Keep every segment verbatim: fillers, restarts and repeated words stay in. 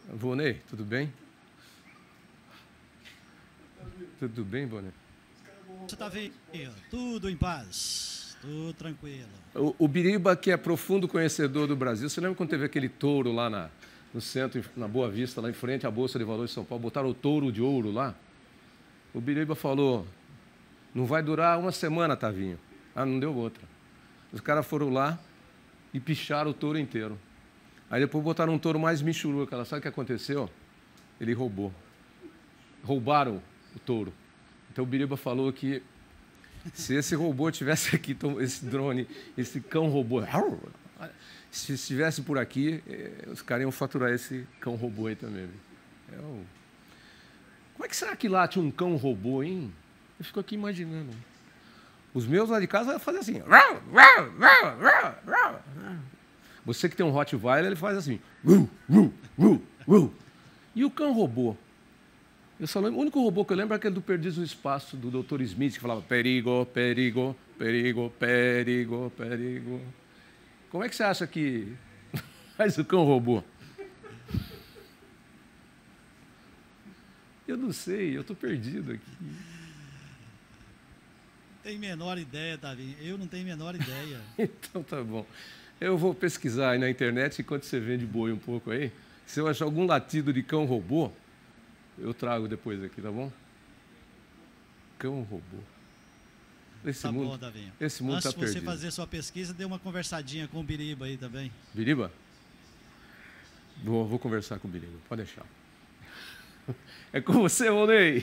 Vonei, tudo bem? Tudo bem, Vonei? Você está vendo? Tudo em paz, tudo tranquilo. O, o Biriba, que é profundo conhecedor do Brasil, você lembra quando teve aquele touro lá na, no centro, na Boa Vista, lá em frente à Bolsa de Valores de São Paulo, botaram o touro de ouro lá? O Biriba falou, não vai durar uma semana, Tavinho. Ah, não deu outra. Os caras foram lá e picharam o touro inteiro. Aí depois botaram um touro mais michuruca. Ela sabe o que aconteceu? Ele roubou. Roubaram o touro. Então o Biriba falou que se esse robô tivesse aqui, esse drone, esse cão robô, se estivesse por aqui, os caras iam faturar esse cão robô aí também. É o... Como é que será que lá tinha um cão robô, hein? Eu fico aqui imaginando. Os meus lá de casa fazem assim. Você que tem um Rottweiler, ele faz assim. E o cão robô? Eu só lembro, o único robô que eu lembro é aquele do Perdidos no Espaço, do doutor Smith, que falava perigo, perigo, perigo, perigo, perigo. Como é que você acha que faz o cão robô? Eu não sei, eu estou perdido aqui. Tem menor ideia, Tavinho. Eu não tenho menor ideia. Então tá bom. Eu vou pesquisar aí na internet, enquanto você vende boi um pouco aí. Se eu achar algum latido de cão robô, eu trago depois aqui, tá bom? Cão robô. Esse tá mundo, bom, Tavinho. Esse mundo Antes tá de você perdido. fazer sua pesquisa, dê uma conversadinha com o Biriba aí também. Biriba? Vou, vou conversar com o Biriba, pode deixar. É com você, Vonei.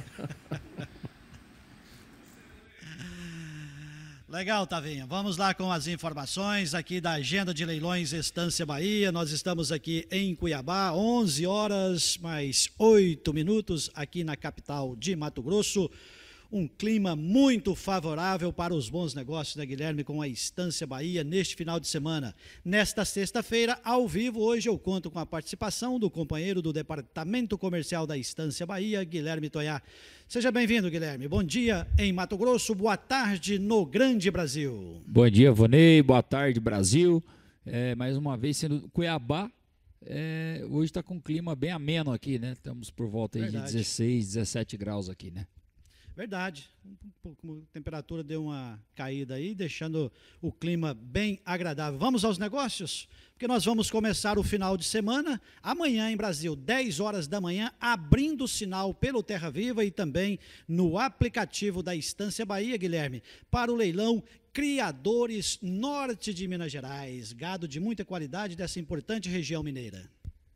Legal, Tavinha. Vamos lá com as informações aqui da Agenda de Leilões Estância Bahia. Nós estamos aqui em Cuiabá, onze horas mais oito minutos, aqui na capital de Mato Grosso. Um clima muito favorável para os bons negócios, né, Guilherme, com a Estância Bahia neste final de semana. Nesta sexta-feira, ao vivo, hoje eu conto com a participação do companheiro do Departamento Comercial da Estância Bahia, Guilherme Toyá. Seja bem-vindo, Guilherme. Bom dia em Mato Grosso, boa tarde no Grande Brasil. Bom dia, Vonei, boa tarde, Brasil. É, mais uma vez sendo Cuiabá, é, hoje está com um clima bem ameno aqui, né? Estamos por volta aí de dezesseis, dezessete graus aqui, né? Verdade, um pouco, a temperatura deu uma caída aí, deixando o clima bem agradável. Vamos aos negócios? Porque nós vamos começar o final de semana, amanhã em Brasil, dez horas da manhã, abrindo o sinal pelo Terra Viva e também no aplicativo da Estância Bahia, Guilherme, para o leilão Criadores Norte de Minas Gerais, gado de muita qualidade dessa importante região mineira.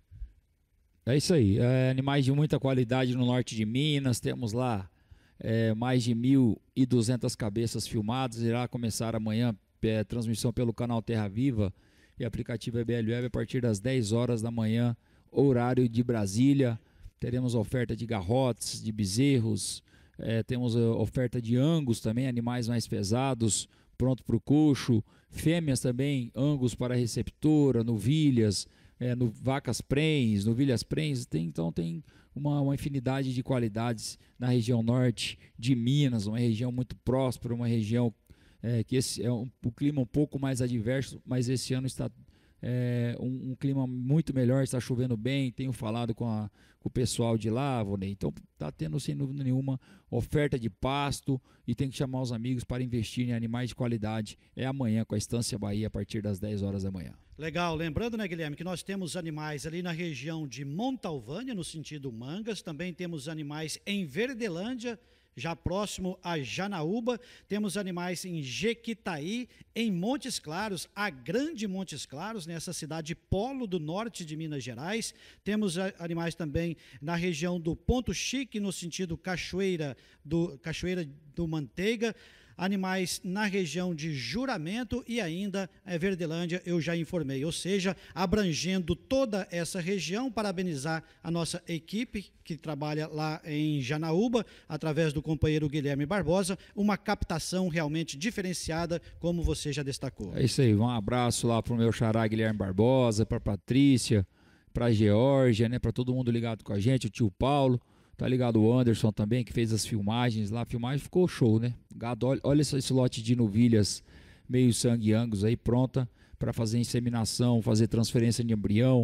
É isso aí, é, animais de muita qualidade no norte de Minas, temos lá É, mais de mil e duzentas cabeças filmadas. Irá começar amanhã é, transmissão pelo canal Terra Viva e aplicativo E B L Web a partir das dez horas da manhã, horário de Brasília. Teremos oferta de garrotes, de bezerros, é, temos oferta de angus também, animais mais pesados, pronto para o coxo, fêmeas também, angus para receptora, novilhas, é, no, vacas prens, novilhas prens, tem, então tem Uma, uma infinidade de qualidades na região norte de Minas, uma região muito próspera, uma região é, que esse é um, o clima um pouco mais adverso, mas esse ano está é, um, um clima muito melhor, está chovendo bem, tenho falado com, a, com o pessoal de lá, Vonei, então está tendo sem dúvida nenhuma oferta de pasto e tem que chamar os amigos para investir em animais de qualidade. É amanhã com a Estância Bahia a partir das dez horas da manhã. Legal, lembrando, né, Guilherme, que nós temos animais ali na região de Montalvânia, no sentido Mangas, também temos animais em Verdelândia, já próximo a Janaúba, temos animais em Jequitaí, em Montes Claros, a Grande Montes Claros, nessa cidade polo do norte de Minas Gerais, temos animais também na região do Ponto Chique, no sentido Cachoeira do, Cachoeira do Manteiga, animais na região de Juramento e ainda é, Verdelândia, eu já informei, ou seja, abrangendo toda essa região. Parabenizar a nossa equipe que trabalha lá em Janaúba, através do companheiro Guilherme Barbosa, uma captação realmente diferenciada, como você já destacou. É isso aí, um abraço lá para o meu xará Guilherme Barbosa, para a Patrícia, para a Geórgia, né, para todo mundo ligado com a gente, o tio Paulo. Tá ligado o Anderson também, que fez as filmagens lá. A filmagem ficou show, né? Gado, olha, olha esse, esse lote de novilhas meio sangue angus aí, pronta para fazer inseminação, fazer transferência de embrião,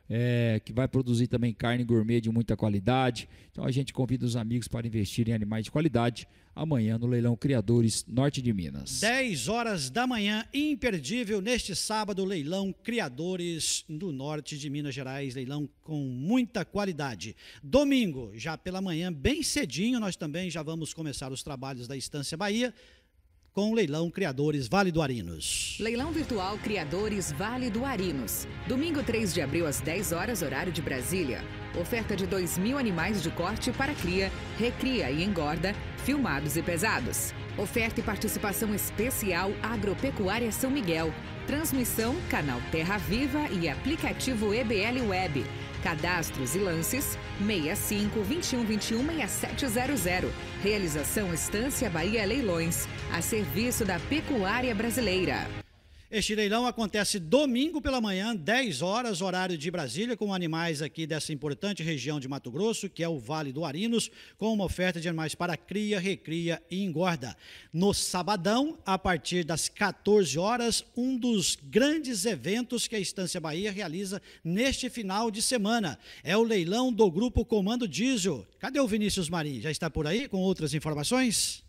é, que vai produzir também carne gourmet de muita qualidade. Então a gente convida os amigos para investir em animais de qualidade amanhã no Leilão Criadores Norte de Minas. dez horas da manhã, imperdível neste sábado, Leilão Criadores do Norte de Minas Gerais, leilão com muita qualidade. Domingo, já pela manhã, bem cedinho, nós também já vamos começar os trabalhos da Estância Bahia, com o Leilão Criadores Vale do Arinos. Leilão Virtual Criadores Vale do Arinos. Domingo três de abril às dez horas, horário de Brasília. Oferta de dois mil animais de corte para cria, recria e engorda, filmados e pesados. Oferta e participação especial Agropecuária São Miguel. Transmissão Canal Terra Viva e aplicativo E B L Web. Cadastros e lances seis cinco, vinte e um, vinte e um, seis sete zero zero. Realização Estância Bahia Leilões, a serviço da pecuária brasileira. Este leilão acontece domingo pela manhã, dez horas, horário de Brasília, com animais aqui dessa importante região de Mato Grosso, que é o Vale do Arinos, com uma oferta de animais para cria, recria e engorda. No sabadão, a partir das quatorze horas, um dos grandes eventos que a Estância Bahia realiza neste final de semana. É o leilão do Grupo Comando Diesel. Cadê o Vinícius Marim? Já está por aí com outras informações?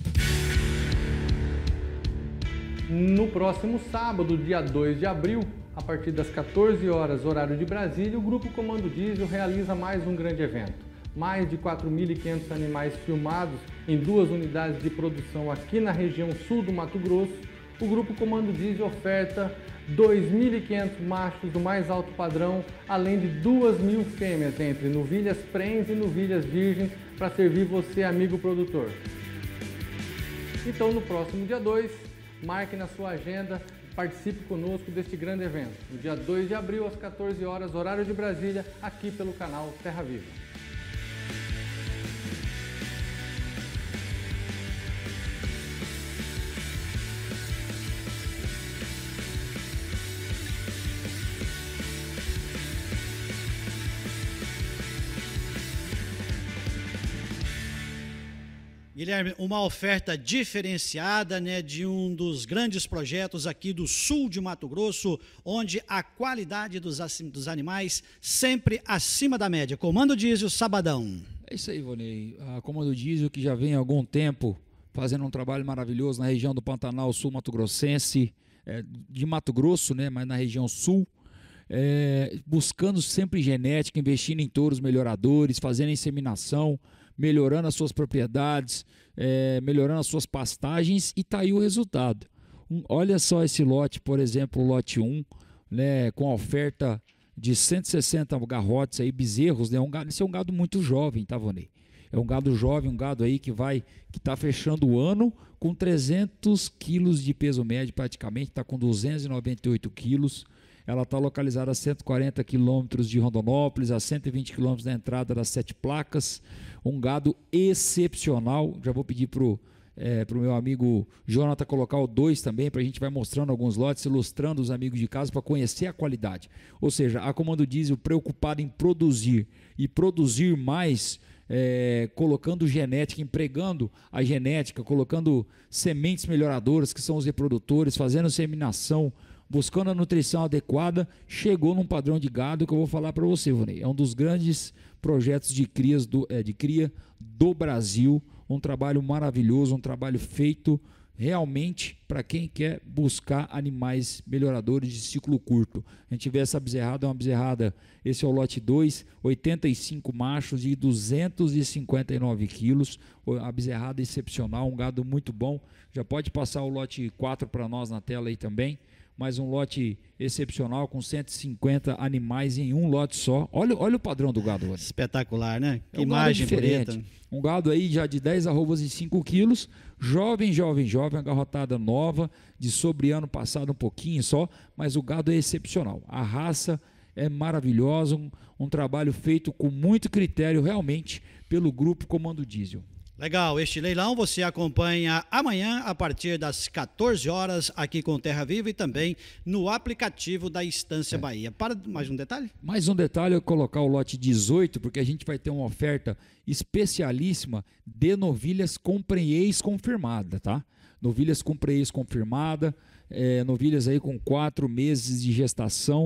No próximo sábado, dia dois de abril, a partir das quatorze horas, horário de Brasília, o Grupo Comando Diesel realiza mais um grande evento. Mais de quatro mil e quinhentos animais filmados em duas unidades de produção aqui na região sul do Mato Grosso. O Grupo Comando Diesel oferta dois mil e quinhentos machos do mais alto padrão, além de duas mil fêmeas entre novilhas prens e novilhas virgens, para servir você, amigo produtor. Então, no próximo dia dois, marque na sua agenda, participe conosco deste grande evento. No dia dois de abril, às quatorze horas, horário de Brasília, aqui pelo canal Terra Viva. Guilherme, uma oferta diferenciada, né, de um dos grandes projetos aqui do sul de Mato Grosso, onde a qualidade dos, dos animais sempre acima da média. Comando Diesel, sabadão. É isso aí, Vonei. A Comando Diesel, que já vem há algum tempo fazendo um trabalho maravilhoso na região do Pantanal Sul Mato Grossense, é, de Mato Grosso, né, mas na região sul, é, buscando sempre genética, investindo em touros melhoradores, fazendo inseminação, melhorando as suas propriedades, é, melhorando as suas pastagens, e tá aí o resultado. Um, olha só esse lote, por exemplo, o lote um, né, com a oferta de cento e sessenta garrotes aí, bezerros, né, um gado, esse é um gado muito jovem, tá, Vonei? É um gado jovem, um gado aí que vai, que tá fechando o ano com trezentos quilos de peso médio praticamente, tá com duzentos e noventa e oito quilos. Ela está localizada a cento e quarenta quilômetros de Rondonópolis, a cento e vinte quilômetros da entrada das Sete Placas. Um gado excepcional. Já vou pedir para o é, pro meu amigo Jonathan colocar o dois também, para a gente vai mostrando alguns lotes, ilustrando os amigos de casa para conhecer a qualidade. Ou seja, a Comando Diesel preocupada em produzir e produzir mais, é, colocando genética, empregando a genética, colocando sementes melhoradoras, que são os reprodutores, fazendo inseminação, buscando a nutrição adequada, chegou num padrão de gado que eu vou falar para você, Vonei. É um dos grandes projetos de, crias do, é, de cria do Brasil, um trabalho maravilhoso, um trabalho feito realmente para quem quer buscar animais melhoradores de ciclo curto. A gente vê essa bezerrada, é uma bezerrada, esse é o lote dois, oitenta e cinco machos e duzentos e cinquenta e nove quilos, a bezerrada excepcional, um gado muito bom. Já pode passar o lote quatro para nós na tela aí também. Mais um lote excepcional com cento e cinquenta animais em um lote só. Olha, olha o padrão do gado. Olha. Espetacular, né? Que é um imagem diferente. bonita. Um gado aí já de dez arrobas e cinco quilos, jovem, jovem, jovem, uma garrotada nova, de sobre ano passado um pouquinho só, mas o gado é excepcional. A raça é maravilhosa, um, um trabalho feito com muito critério realmente pelo Grupo Comando Diesel. Legal, este leilão você acompanha amanhã a partir das quatorze horas aqui com Terra Viva e também no aplicativo da Estância é. Bahia. Para mais um detalhe? Mais um detalhe, eu colocar o lote dezoito, porque a gente vai ter uma oferta especialíssima de novilhas com prenhez confirmada, tá? Novilhas com prenhez confirmada, é, novilhas aí com quatro meses de gestação,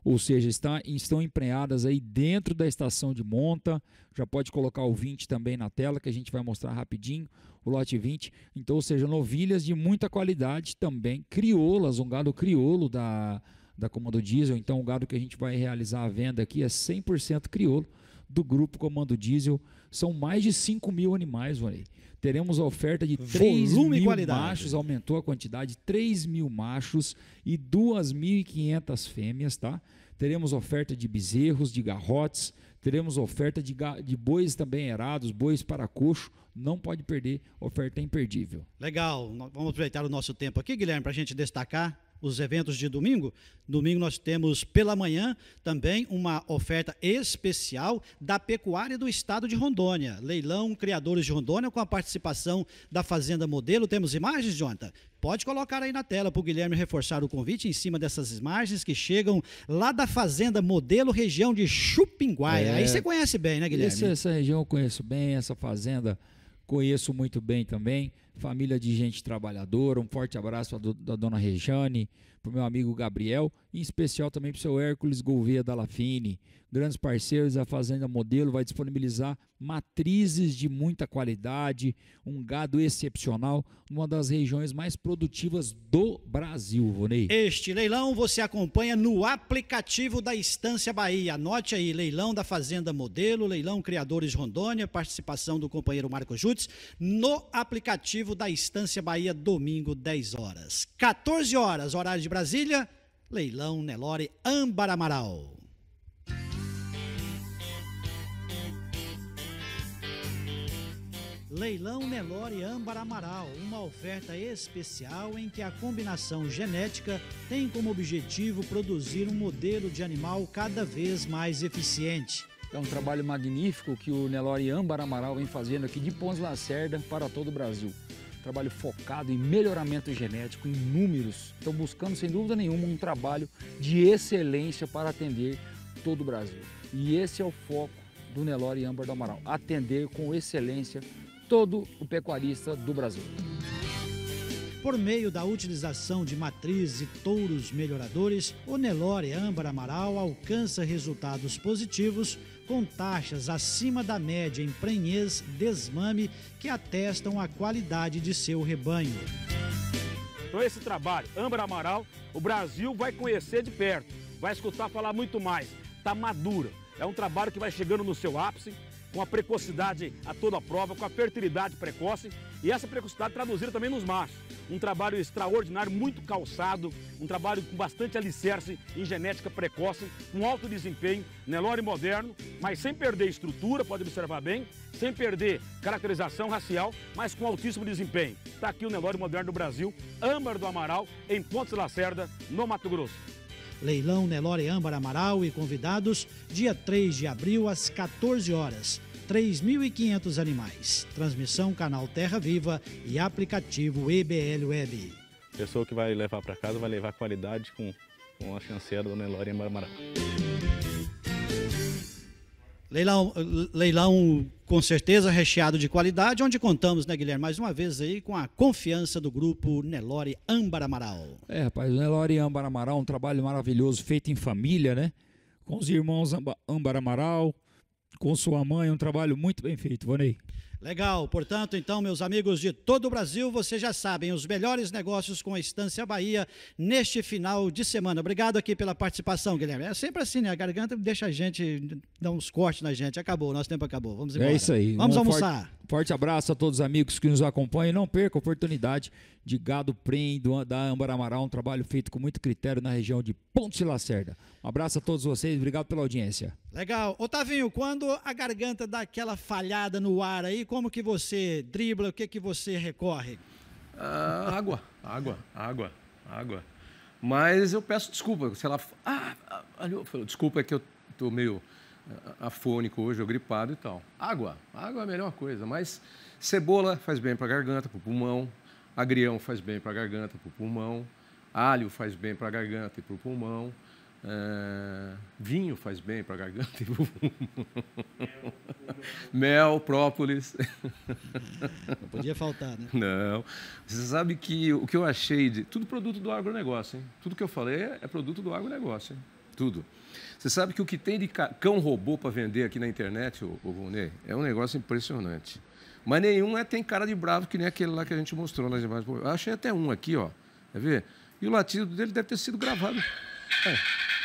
ou seja, está, estão emprenhadas aí dentro da estação de monta. Já pode colocar o vinte também na tela, que a gente vai mostrar rapidinho, o lote vinte. Então, ou seja, novilhas de muita qualidade também, crioulas, um gado crioulo da, da Comando Diesel. Então, o gado que a gente vai realizar a venda aqui é cem por cento crioulo do Grupo Comando Diesel. São mais de cinco mil animais, Vonei. Teremos a oferta de três mil machos, aumentou a quantidade, três mil machos e duas mil e quinhentas fêmeas, tá? Teremos oferta de bezerros, de garrotes, teremos oferta de, de bois também erados, bois para coxo, não pode perder, oferta imperdível. Legal, vamos aproveitar o nosso tempo aqui, Guilherme, para a gente destacar os eventos de domingo. Domingo nós temos pela manhã também uma oferta especial da Pecuária do Estado de Rondônia. Leilão Criadores de Rondônia com a participação da Fazenda Modelo. Temos imagens, Jonathan? Pode colocar aí na tela para o Guilherme reforçar o convite em cima dessas imagens que chegam lá da Fazenda Modelo, região de Chupinguaia. É, aí você conhece bem, né, Guilherme? Essa, essa região eu conheço bem, essa fazenda conheço muito bem também. Família de gente trabalhadora, um forte abraço do, da dona Rejane, para o meu amigo Gabriel, em especial também para o seu Hércules Gouveia da Lafine. Grandes parceiros, a Fazenda Modelo vai disponibilizar matrizes de muita qualidade, um gado excepcional, uma das regiões mais produtivas do Brasil, Vonei. Este leilão você acompanha no aplicativo da Estância Bahia. Anote aí, leilão da Fazenda Modelo, leilão Criadores de Rondônia, participação do companheiro Marcos Jutz, no aplicativo da Estância Bahia, domingo, dez horas. quatorze horas, horário de Brasília, leilão Nelore Âmbar Amaral. Leilão Nelore Âmbar Amaral, uma oferta especial em que a combinação genética tem como objetivo produzir um modelo de animal cada vez mais eficiente. É um trabalho magnífico que o Nelore Âmbar Amaral vem fazendo aqui de Pontes Lacerda para todo o Brasil. Trabalho focado em melhoramento genético, em números. Estão buscando, sem dúvida nenhuma, um trabalho de excelência para atender todo o Brasil. E esse é o foco do Nelore Âmbar do Amaral, atender com excelência todo o pecuarista do Brasil. Por meio da utilização de matrizes e touros melhoradores, o Nelore Âmbar Amaral alcança resultados positivos com taxas acima da média em prenhez, desmame, que atestam a qualidade de seu rebanho. Então esse trabalho, Âmbar Amaral, o Brasil vai conhecer de perto, vai escutar falar muito mais, está madura. É um trabalho que vai chegando no seu ápice, com a precocidade a toda a prova, com a fertilidade precoce e essa precocidade traduzida também nos machos. Um trabalho extraordinário, muito calçado, um trabalho com bastante alicerce em genética precoce, com alto desempenho, Nelore moderno, mas sem perder estrutura, pode observar bem, sem perder caracterização racial, mas com altíssimo desempenho. Está aqui o Nelore moderno do Brasil, Âmbar do Amaral, em Pontes Lacerda, no Mato Grosso. Leilão Nelore Âmbar Amaral e convidados, dia três de abril, às quatorze horas. três mil e quinhentos animais. Transmissão canal Terra Viva e aplicativo E B L Web. A pessoa que vai levar para casa vai levar qualidade com, com a chanceira do Nelore Âmbar Amaral. Leilão, leilão com certeza recheado de qualidade, onde contamos, né, Guilherme, mais uma vez aí com a confiança do grupo Nelore Âmbar Amaral. É, rapaz, o Nelore Âmbar Amaral, um trabalho maravilhoso, feito em família, né? Com os irmãos Âmbar Amaral, com sua mãe, um trabalho muito bem feito, Vonei. Legal, portanto, então, meus amigos de todo o Brasil, vocês já sabem, os melhores negócios com a Estância Bahia neste final de semana. Obrigado aqui pela participação, Guilherme. É sempre assim, né? A garganta deixa a gente, dá uns cortes na gente. Acabou, nosso tempo acabou. Vamos embora. É isso aí. Vamos um almoçar. Forte, forte abraço a todos os amigos que nos acompanham. Não perca a oportunidade de gado prem da Âmbar Amaral, um trabalho feito com muito critério na região de Pontes Lacerda. Um abraço a todos vocês, obrigado pela audiência. Legal. Otavinho, quando a garganta dá aquela falhada no ar aí, como que você dribla, o que que você recorre? Ah, água, água, água, água. Mas eu peço desculpa, se ela... Ah, ah, desculpa, é que eu estou meio afônico hoje, eu gripado e tal. Água, água é a melhor coisa, mas cebola faz bem para a garganta, para o pulmão, agrião faz bem para a garganta, para o pulmão, alho faz bem para a garganta e para o pulmão, é... vinho faz bem para a garganta e para o pulmão, mel, própolis. Não podia faltar, né? Não. Você sabe que o que eu achei de... Tudo produto do agronegócio, hein? Tudo que eu falei é produto do agronegócio, hein? tudo. Você sabe que o que tem de cão robô para vender aqui na internet, o, o Ronê, é um negócio impressionante. Mas nenhum é, tem cara de bravo que nem aquele lá que a gente mostrou nas imagens. Eu achei até um aqui, ó. Quer ver? E o latido dele deve ter sido gravado. É.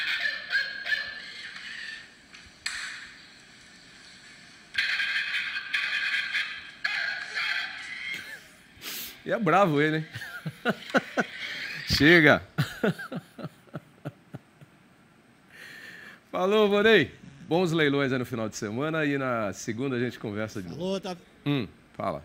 E é bravo ele, hein? Chega! Falou, Vonei. Bons leilões aí no final de semana e na segunda a gente conversa de novo. Falou, tá... Hum, fala.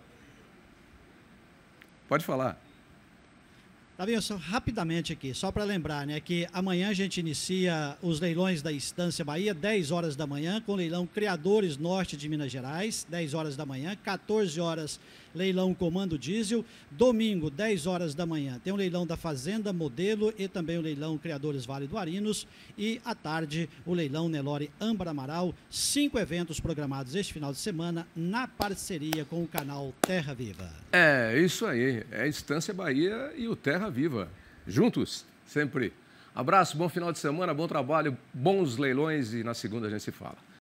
Pode falar. Tavinho, só rapidamente aqui, só para lembrar, né, que amanhã a gente inicia os leilões da Estância Bahia, dez horas da manhã, com leilão Criadores Norte de Minas Gerais, dez horas da manhã, quatorze horas, leilão Comando Diesel, domingo, dez horas da manhã, tem o leilão da Fazenda Modelo e também o leilão Criadores Vale do Arinos, e à tarde o leilão Nelore Âmbar Amaral, cinco eventos programados este final de semana na parceria com o canal Terra Viva. É, isso aí, é a Estância Bahia e o Terra Viva, juntos, sempre. Abraço, bom final de semana, bom trabalho, bons leilões e na segunda a gente se fala.